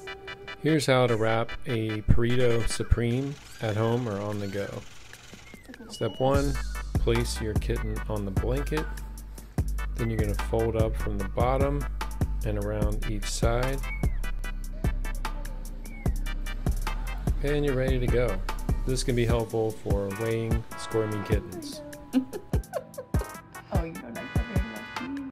Here's how to wrap a Purrito Supreme at home or on the go. Step 1, place your kitten on the blanket. Then you're going to fold up from the bottom and around each side. And you're ready to go. This can be helpful for weighing squirming kittens. Oh, you know that.